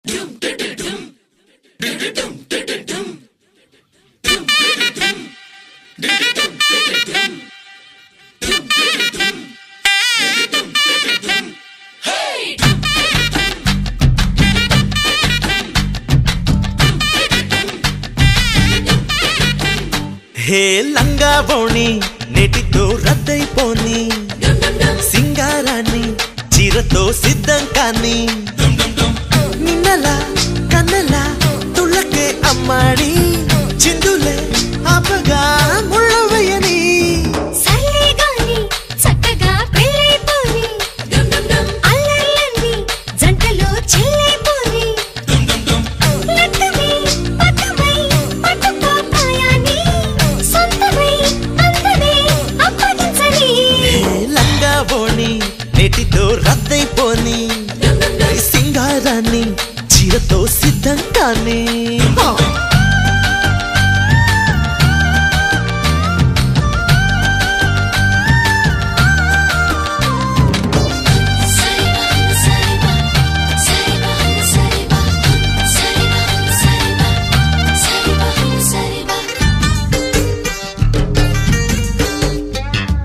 హే లంగా వోణి నేటితో రద్దయిపోని సింగారాన్ని చీరతో సిద్ధం కాని నిన్నలా కన్నలా తుళ్ళకే అమ్మాడి చిందులే ఆపగా ముళ్ళవయ్యని చక్కగా పెళ్ళైపోని అల్లర్లన్నీ జంటలో చెల్లైపోని లంగా వోణి నేటితో రద్దయిపోని సింగారాన్ని చీరతో సిద్ధం కాని